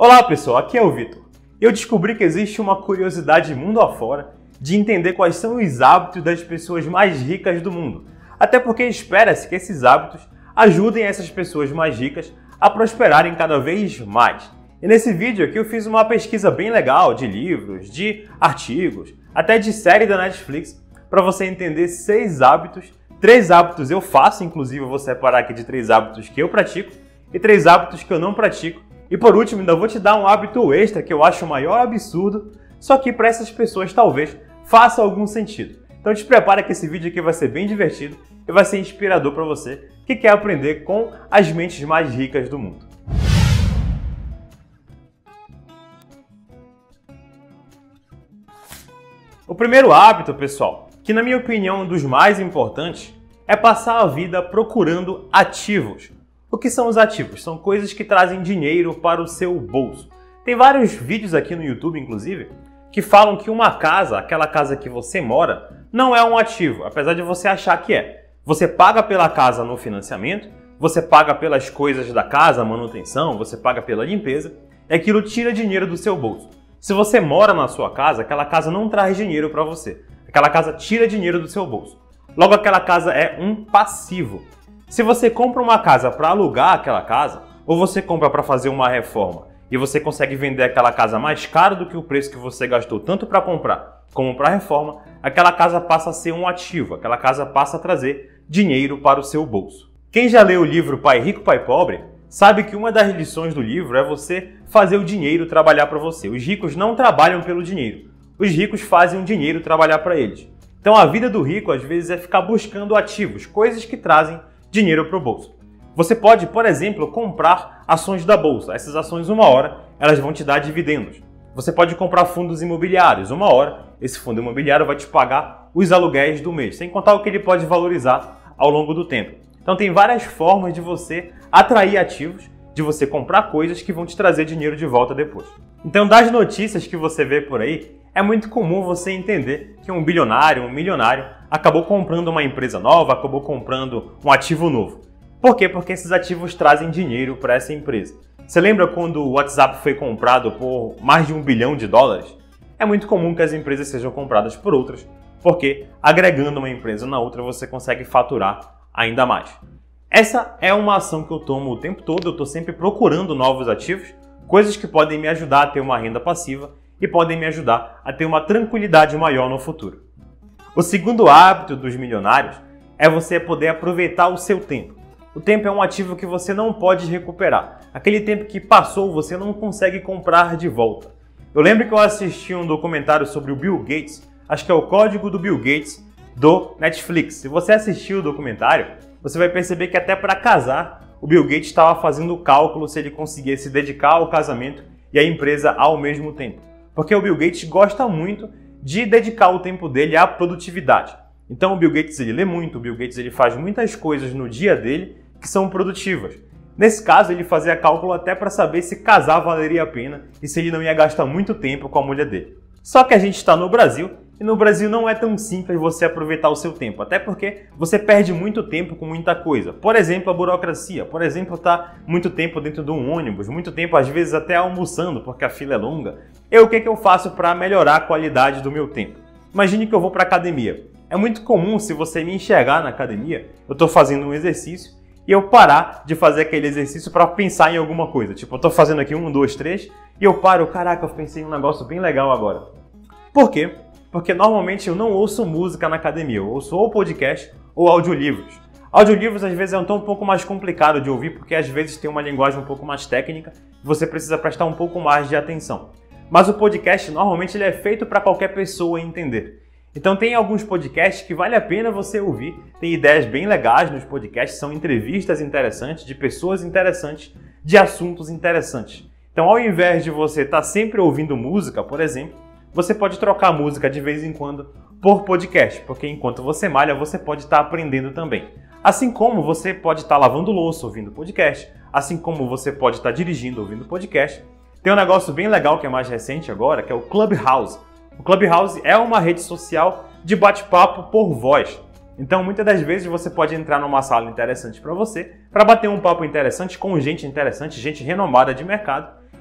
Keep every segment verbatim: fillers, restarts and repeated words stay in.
Olá pessoal, aqui é o Vitor. Eu descobri que existe uma curiosidade mundo afora de entender quais são os hábitos das pessoas mais ricas do mundo. Até porque espera-se que esses hábitos ajudem essas pessoas mais ricas a prosperarem cada vez mais. E nesse vídeo aqui eu fiz uma pesquisa bem legal de livros, de artigos, até de série da Netflix, para você entender seis hábitos. Três hábitos eu faço, inclusive eu vou separar aqui de três hábitos que eu pratico e três hábitos que eu não pratico. E por último, ainda vou te dar um hábito extra que eu acho o maior absurdo, só que para essas pessoas talvez faça algum sentido. Então te prepara que esse vídeo aqui vai ser bem divertido e vai ser inspirador para você que quer aprender com as mentes mais ricas do mundo. O primeiro hábito, pessoal, que na minha opinião é um dos mais importantes, é passar a vida procurando ativos. O que são os ativos? São coisas que trazem dinheiro para o seu bolso. Tem vários vídeos aqui no YouTube, inclusive, que falam que uma casa, aquela casa que você mora, não é um ativo, apesar de você achar que é. Você paga pela casa no financiamento, você paga pelas coisas da casa, manutenção, você paga pela limpeza, e aquilo tira dinheiro do seu bolso. Se você mora na sua casa, aquela casa não traz dinheiro para você. Aquela casa tira dinheiro do seu bolso. Logo, aquela casa é um passivo. Se você compra uma casa para alugar aquela casa, ou você compra para fazer uma reforma e você consegue vender aquela casa mais caro do que o preço que você gastou tanto para comprar como para a reforma, aquela casa passa a ser um ativo, aquela casa passa a trazer dinheiro para o seu bolso. Quem já leu o livro Pai Rico, Pai Pobre, sabe que uma das lições do livro é você fazer o dinheiro trabalhar para você. Os ricos não trabalham pelo dinheiro, os ricos fazem o dinheiro trabalhar para eles. Então a vida do rico às vezes é ficar buscando ativos, coisas que trazem dinheiro para o bolso. Você pode, por exemplo, comprar ações da bolsa. Essas ações, uma hora, elas vão te dar dividendos. Você pode comprar fundos imobiliários. Uma hora, esse fundo imobiliário vai te pagar os aluguéis do mês, sem contar o que ele pode valorizar ao longo do tempo. Então tem várias formas de você atrair ativos, de você comprar coisas que vão te trazer dinheiro de volta depois. Então, das notícias que você vê por aí, é muito comum você entender que um bilionário, um milionário, acabou comprando uma empresa nova, acabou comprando um ativo novo. Por quê? Porque esses ativos trazem dinheiro para essa empresa. Você lembra quando o WhatsApp foi comprado por mais de um bilhão de dólares? É muito comum que as empresas sejam compradas por outras, porque agregando uma empresa na outra você consegue faturar ainda mais. Essa é uma ação que eu tomo o tempo todo, eu estou sempre procurando novos ativos, coisas que podem me ajudar a ter uma renda passiva e podem me ajudar a ter uma tranquilidade maior no futuro. O segundo hábito dos milionários é você poder aproveitar o seu tempo. O tempo é um ativo que você não pode recuperar. Aquele tempo que passou você não consegue comprar de volta. Eu lembro que eu assisti um documentário sobre o Bill Gates, acho que é o Código do Bill Gates, do Netflix. Se você assistiu o documentário, você vai perceber que até para casar, o Bill Gates estava fazendo o cálculo se ele conseguia se dedicar ao casamento e à empresa ao mesmo tempo. Porque o Bill Gates gosta muito de dedicar o tempo dele à produtividade. Então o Bill Gates ele lê muito, o Bill Gates ele faz muitas coisas no dia dele que são produtivas. Nesse caso ele fazia cálculo até para saber se casar valeria a pena e se ele não ia gastar muito tempo com a mulher dele. Só que a gente está no Brasil e no Brasil não é tão simples você aproveitar o seu tempo, até porque você perde muito tempo com muita coisa. Por exemplo, a burocracia, por exemplo, tá muito tempo dentro de um ônibus, muito tempo às vezes até almoçando porque a fila é longa. Eu o que, que eu faço para melhorar a qualidade do meu tempo? Imagine que eu vou para a academia. É muito comum se você me enxergar na academia, eu estou fazendo um exercício e eu parar de fazer aquele exercício para pensar em alguma coisa. Tipo, eu estou fazendo aqui um, dois, três e eu paro, caraca, eu pensei em um negócio bem legal agora. Por quê? Porque normalmente eu não ouço música na academia, eu ouço ou podcast ou audiolivros. Audiolivros às vezes é um tom um pouco mais complicado de ouvir porque às vezes tem uma linguagem um pouco mais técnica e você precisa prestar um pouco mais de atenção. Mas o podcast normalmente ele é feito para qualquer pessoa entender. Então tem alguns podcasts que vale a pena você ouvir, tem ideias bem legais nos podcasts, são entrevistas interessantes de pessoas interessantes, de assuntos interessantes. Então ao invés de você estar sempre ouvindo música, por exemplo, você pode trocar música de vez em quando por podcast, porque enquanto você malha, você pode estar aprendendo também. Assim como você pode estar lavando louça ouvindo podcast, assim como você pode estar dirigindo ouvindo podcast. Tem um negócio bem legal que é mais recente agora, que é o Clubhouse. O Clubhouse é uma rede social de bate-papo por voz. Então, muitas das vezes você pode entrar numa sala interessante para você, para bater um papo interessante com gente interessante, gente renomada de mercado,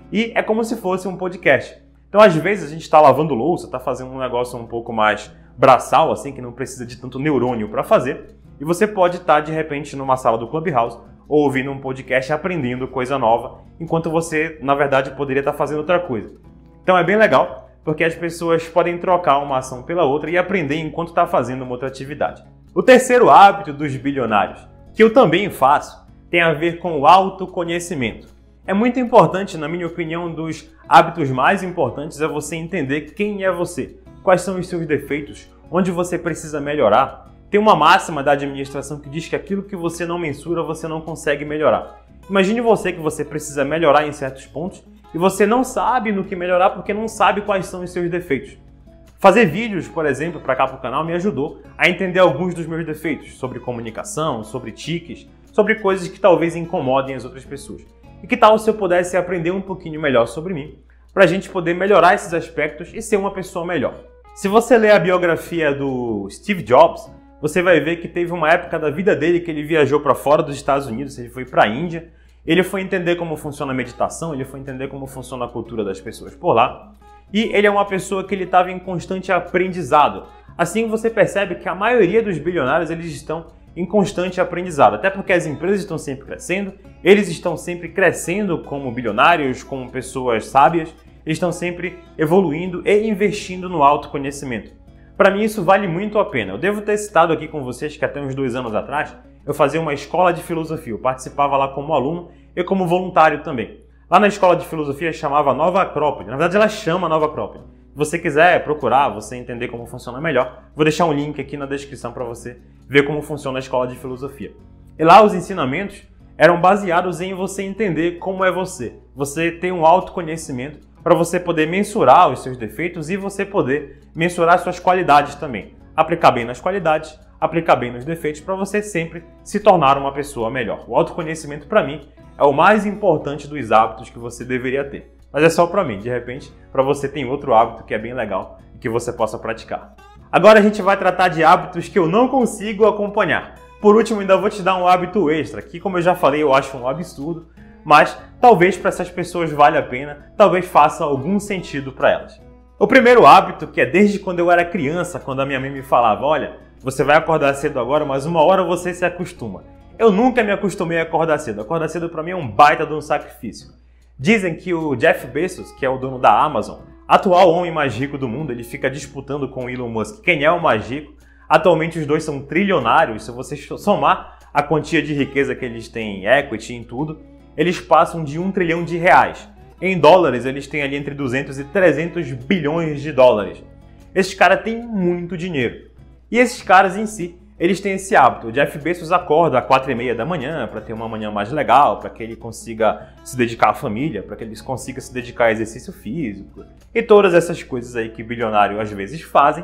E é como se fosse um podcast. Então, às vezes, a gente está lavando louça, está fazendo um negócio um pouco mais braçal, assim, que não precisa de tanto neurônio para fazer. E você pode estar, de repente, numa sala do Clubhouse ou ouvindo um podcast aprendendo coisa nova, enquanto você, na verdade, poderia estar fazendo outra coisa. Então, é bem legal, porque as pessoas podem trocar uma ação pela outra e aprender enquanto está fazendo uma outra atividade. O terceiro hábito dos bilionários, que eu também faço, tem a ver com o autoconhecimento. É muito importante, na minha opinião, dos hábitos mais importantes é você entender quem é você, quais são os seus defeitos, onde você precisa melhorar. Tem uma máxima da administração que diz que aquilo que você não mensura, você não consegue melhorar. Imagine você que você precisa melhorar em certos pontos e você não sabe no que melhorar porque não sabe quais são os seus defeitos. Fazer vídeos, por exemplo, para cá para o canal me ajudou a entender alguns dos meus defeitos, sobre comunicação, sobre tiques, sobre coisas que talvez incomodem as outras pessoas. E que tal se eu pudesse aprender um pouquinho melhor sobre mim, para a gente poder melhorar esses aspectos e ser uma pessoa melhor. Se você ler a biografia do Steve Jobs, você vai ver que teve uma época da vida dele que ele viajou para fora dos Estados Unidos, ele foi para a Índia, ele foi entender como funciona a meditação, ele foi entender como funciona a cultura das pessoas por lá, e ele é uma pessoa que ele estava em constante aprendizado. Assim você percebe que a maioria dos bilionários eles estão em constante aprendizado, até porque as empresas estão sempre crescendo, eles estão sempre crescendo como bilionários, como pessoas sábias, eles estão sempre evoluindo e investindo no autoconhecimento. Para mim isso vale muito a pena. Eu devo ter citado aqui com vocês que até uns dois anos atrás eu fazia uma escola de filosofia, eu participava lá como aluno e como voluntário também. Lá na escola de filosofia chamava Nova Acrópole, na verdade ela chama Nova Acrópole. Se você quiser procurar, você entender como funciona melhor, vou deixar um link aqui na descrição para você ver como funciona a escola de filosofia. E lá os ensinamentos eram baseados em você entender como é você. Você tem um autoconhecimento para você poder mensurar os seus defeitos e você poder mensurar suas qualidades também. Aplicar bem nas qualidades, aplicar bem nos defeitos para você sempre se tornar uma pessoa melhor. O autoconhecimento para mim é o mais importante dos hábitos que você deveria ter. Mas é só para mim, de repente, para você tem outro hábito que é bem legal e que você possa praticar. Agora a gente vai tratar de hábitos que eu não consigo acompanhar. Por último, ainda vou te dar um hábito extra, que como eu já falei, eu acho um absurdo, mas talvez para essas pessoas valha a pena, talvez faça algum sentido para elas. O primeiro hábito, que é desde quando eu era criança, quando a minha mãe me falava, olha, você vai acordar cedo agora, mas uma hora você se acostuma. Eu nunca me acostumei a acordar cedo. Acordar cedo para mim é um baita de um sacrifício. Dizem que o Jeff Bezos, que é o dono da Amazon, atual homem mais rico do mundo, ele fica disputando com o Elon Musk quem é o mais rico. Atualmente os dois são trilionários, se você somar a quantia de riqueza que eles têm em equity em tudo, eles passam de um trilhão de reais. Em dólares, eles têm ali entre duzentos e trezentos bilhões de dólares. Esses caras têm muito dinheiro. E esses caras em si, eles têm esse hábito. O Jeff Bezos acorda às quatro e meia da manhã para ter uma manhã mais legal, para que ele consiga se dedicar à família, para que ele consiga se dedicar a exercício físico e todas essas coisas aí que bilionários às vezes fazem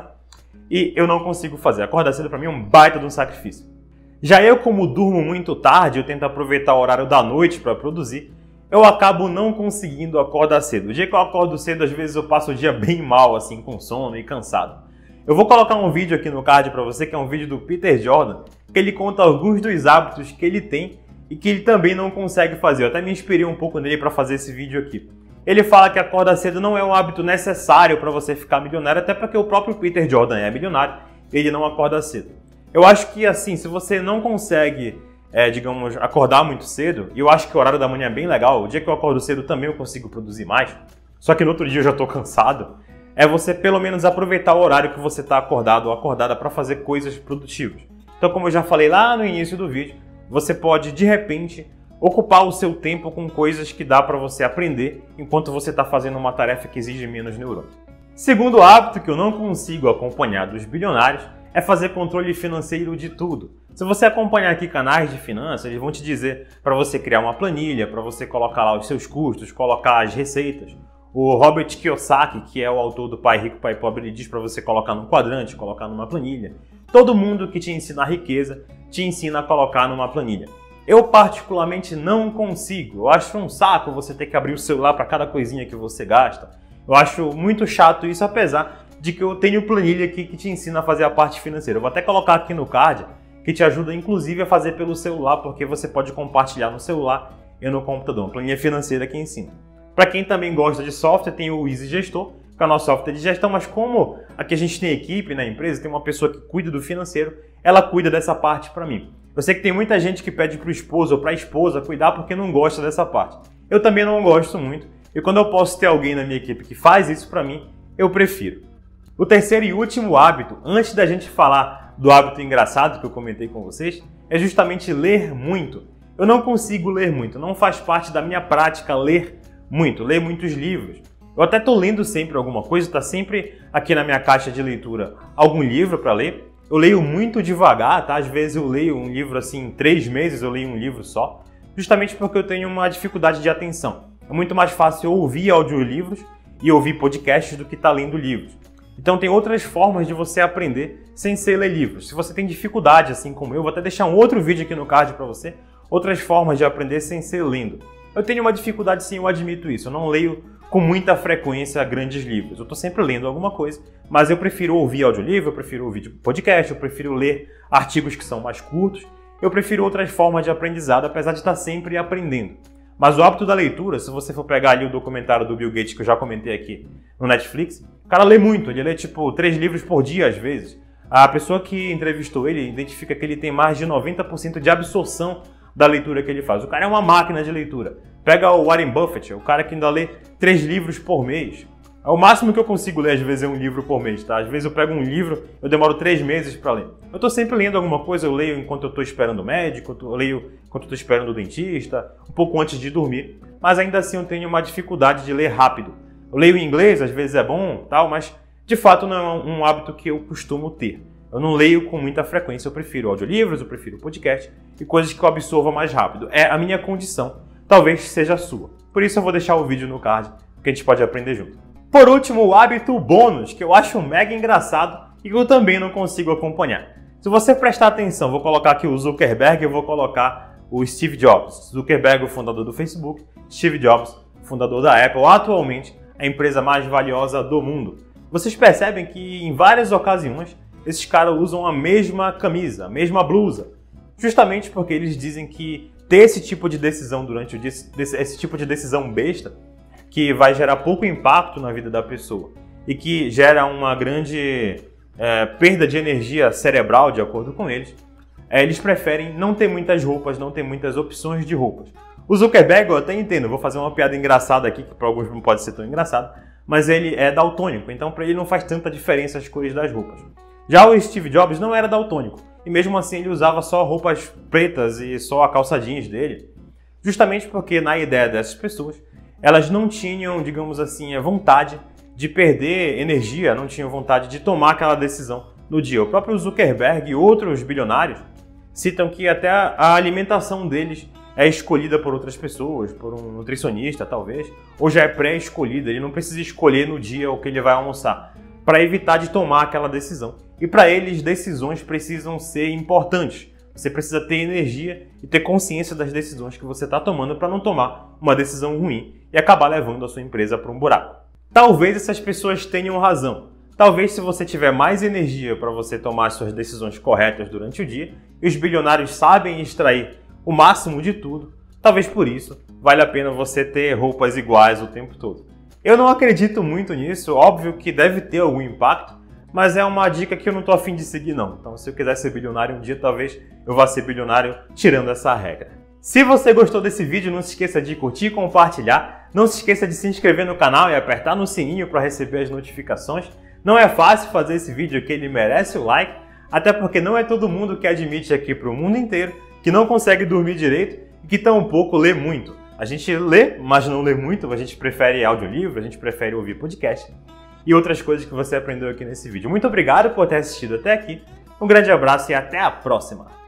e eu não consigo fazer. Acordar cedo para mim é um baita de um sacrifício. Já eu, como durmo muito tarde, eu tento aproveitar o horário da noite para produzir, eu acabo não conseguindo acordar cedo. O dia que eu acordo cedo, às vezes eu passo o dia bem mal, assim, com sono e cansado. Eu vou colocar um vídeo aqui no card para você, que é um vídeo do Peter Jordan, que ele conta alguns dos hábitos que ele tem e que ele também não consegue fazer. Eu até me inspirei um pouco nele para fazer esse vídeo aqui. Ele fala que acordar cedo não é um hábito necessário para você ficar milionário, até porque o próprio Peter Jordan é milionário e ele não acorda cedo. Eu acho que, assim, se você não consegue, é, digamos, acordar muito cedo, e eu acho que o horário da manhã é bem legal, o dia que eu acordo cedo também eu consigo produzir mais, só que no outro dia eu já estou cansado, é você pelo menos aproveitar o horário que você está acordado ou acordada para fazer coisas produtivas. Então, como eu já falei lá no início do vídeo, você pode, de repente, ocupar o seu tempo com coisas que dá para você aprender enquanto você está fazendo uma tarefa que exige menos neurônio. Segundo hábito que eu não consigo acompanhar dos bilionários é fazer controle financeiro de tudo. Se você acompanhar aqui canais de finanças, eles vão te dizer para você criar uma planilha, para você colocar lá os seus custos, colocar as receitas. O Robert Kiyosaki, que é o autor do Pai Rico, Pai Pobre, ele diz para você colocar num quadrante, colocar numa planilha. Todo mundo que te ensina a riqueza te ensina a colocar numa planilha. Eu particularmente não consigo. Eu acho um saco você ter que abrir o celular para cada coisinha que você gasta. Eu acho muito chato isso, apesar de que eu tenho planilha aqui que te ensina a fazer a parte financeira. Eu vou até colocar aqui no card, que te ajuda inclusive a fazer pelo celular, porque você pode compartilhar no celular e no computador. Uma planilha financeira que ensina. Para quem também gosta de software, tem o Easy Gestor, que é o nosso software de gestão, mas como aqui a gente tem equipe na empresa, tem uma pessoa que cuida do financeiro, ela cuida dessa parte para mim. Eu sei que tem muita gente que pede para o esposo ou para a esposa cuidar porque não gosta dessa parte. Eu também não gosto muito, e quando eu posso ter alguém na minha equipe que faz isso para mim, eu prefiro. O terceiro e último hábito, antes da gente falar do hábito engraçado que eu comentei com vocês, é justamente ler muito. Eu não consigo ler muito, não faz parte da minha prática ler muito, ler muitos livros. Eu até estou lendo sempre alguma coisa, está sempre aqui na minha caixa de leitura algum livro para ler. Eu leio muito devagar, tá? Às vezes eu leio um livro assim, em três meses eu leio um livro só, justamente porque eu tenho uma dificuldade de atenção. É muito mais fácil ouvir audiolivros e ouvir podcasts do que estar lendo livros. Então tem outras formas de você aprender sem ser ler livros. Se você tem dificuldade, assim como eu, vou até deixar um outro vídeo aqui no card para você, outras formas de aprender sem ser lendo. Eu tenho uma dificuldade sim, eu admito isso. Eu não leio com muita frequência grandes livros. Eu estou sempre lendo alguma coisa, mas eu prefiro ouvir audiolivro, eu prefiro ouvir podcast, eu prefiro ler artigos que são mais curtos, eu prefiro outras formas de aprendizado, apesar de estar sempre aprendendo. Mas o hábito da leitura, se você for pegar ali o documentário do Bill Gates, que eu já comentei aqui no Netflix, o cara lê muito, ele lê tipo três livros por dia às vezes. A pessoa que entrevistou ele identifica que ele tem mais de noventa por cento de absorção da leitura que ele faz. O cara é uma máquina de leitura. Pega o Warren Buffett, o cara que ainda lê três livros por mês. É o máximo que eu consigo ler, às vezes, é um livro por mês, tá? Às vezes eu pego um livro, eu demoro três meses para ler. Eu tô sempre lendo alguma coisa, eu leio enquanto eu tô esperando o médico, eu leio enquanto eu tô esperando o dentista, um pouco antes de dormir, mas ainda assim eu tenho uma dificuldade de ler rápido. Eu leio em inglês, às vezes é bom, tal, mas de fato não é um hábito que eu costumo ter. Eu não leio com muita frequência, eu prefiro audiolivros, eu prefiro podcast e coisas que eu absorva mais rápido. É a minha condição, talvez seja a sua. Por isso eu vou deixar o vídeo no card, que a gente pode aprender junto. Por último, o hábito bônus, que eu acho mega engraçado e que eu também não consigo acompanhar. Se você prestar atenção, vou colocar aqui o Zuckerberg e vou colocar o Steve Jobs. Zuckerberg, o fundador do Facebook, Steve Jobs, fundador da Apple, atualmente a empresa mais valiosa do mundo. Vocês percebem que em várias ocasiões esses caras usam a mesma camisa, a mesma blusa, justamente porque eles dizem que ter esse tipo de decisão durante o dia, esse tipo de decisão besta, que vai gerar pouco impacto na vida da pessoa e que gera uma grande é, perda de energia cerebral, de acordo com eles, é, eles preferem não ter muitas roupas, não ter muitas opções de roupas. O Zuckerberg, eu até entendo, vou fazer uma piada engraçada aqui, que para alguns não pode ser tão engraçado, mas ele é daltônico, então para ele não faz tanta diferença as cores das roupas. Já o Steve Jobs não era daltônico, e mesmo assim ele usava só roupas pretas e só a calça jeans dele, justamente porque na ideia dessas pessoas, elas não tinham, digamos assim, a vontade de perder energia, não tinham vontade de tomar aquela decisão no dia. O próprio Zuckerberg e outros bilionários citam que até a alimentação deles é escolhida por outras pessoas, por um nutricionista talvez, ou já é pré-escolhida, ele não precisa escolher no dia o que ele vai almoçar, para evitar de tomar aquela decisão. E para eles, decisões precisam ser importantes. Você precisa ter energia e ter consciência das decisões que você está tomando para não tomar uma decisão ruim e acabar levando a sua empresa para um buraco. Talvez essas pessoas tenham razão. Talvez se você tiver mais energia para você tomar suas decisões corretas durante o dia, e os bilionários sabem extrair o máximo de tudo, talvez por isso vale a pena você ter roupas iguais o tempo todo. Eu não acredito muito nisso, óbvio que deve ter algum impacto, mas é uma dica que eu não estou afim de seguir não. Então se eu quiser ser bilionário um dia, talvez eu vá ser bilionário tirando essa regra. Se você gostou desse vídeo, não se esqueça de curtir e compartilhar. Não se esqueça de se inscrever no canal e apertar no sininho para receber as notificações. Não é fácil fazer esse vídeo aqui, ele merece o like, até porque não é todo mundo que admite aqui para o mundo inteiro que não consegue dormir direito e que tampouco lê muito. A gente lê, mas não lê muito, a gente prefere audiolivro, a gente prefere ouvir podcast e outras coisas que você aprendeu aqui nesse vídeo. Muito obrigado por ter assistido até aqui, um grande abraço e até a próxima!